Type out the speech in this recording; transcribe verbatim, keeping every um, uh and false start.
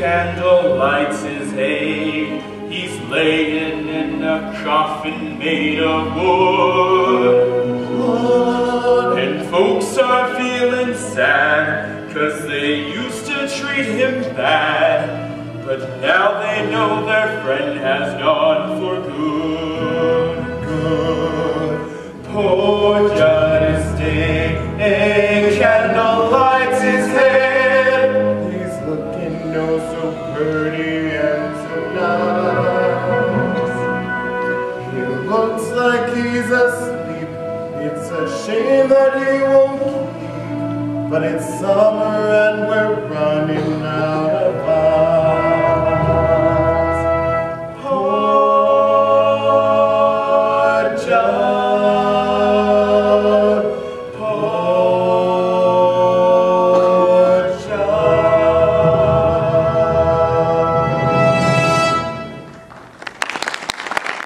candle lights his hay. He's laying in a coffin made of wood. wood. And folks are feeling sad, 'cause they used to treat him bad. But now they know their friend has gone for good. Good. Poor John is dead, a candle lights his head. He's looking oh so pretty and so nice. He looks like he's asleep. It's a shame that he won't keep, but it's summer and we're running out of